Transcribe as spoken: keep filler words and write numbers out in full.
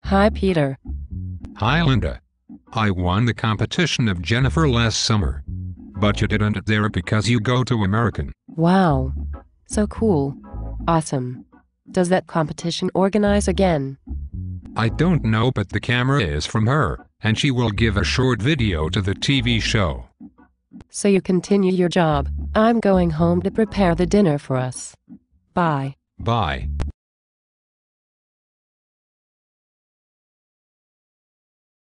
Hi, Peter. Hi, Linda. I won the competition of Jennifer last summer. But you didn't there because you go to American. Wow. So cool. Awesome. Does that competition organize again? I don't know, but the camera is from her, and she will give a short video to the T V show. So you continue your job. I'm going home to prepare the dinner for us. Bye. Bye.